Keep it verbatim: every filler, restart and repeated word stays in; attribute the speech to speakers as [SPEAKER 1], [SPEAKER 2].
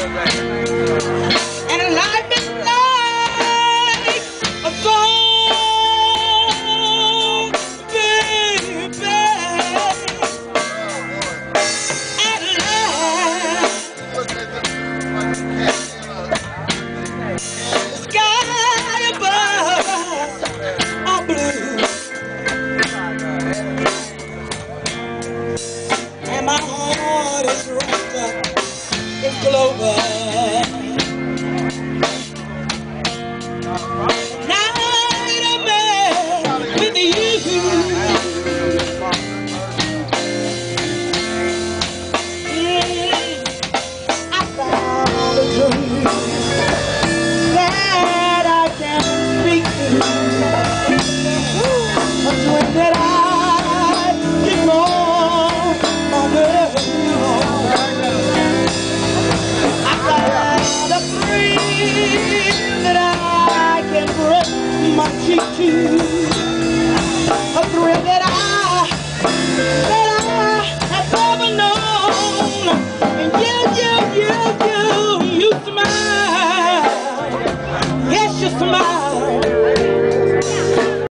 [SPEAKER 1] And life is like a song, baby. At last, the sky above are blue, and my heart is wrapped up in clover. Night of man with you, mm, I found a dream that I can speak to, a dream that I can call my girl. I found a dream that I can press my cheek to, a thrill that I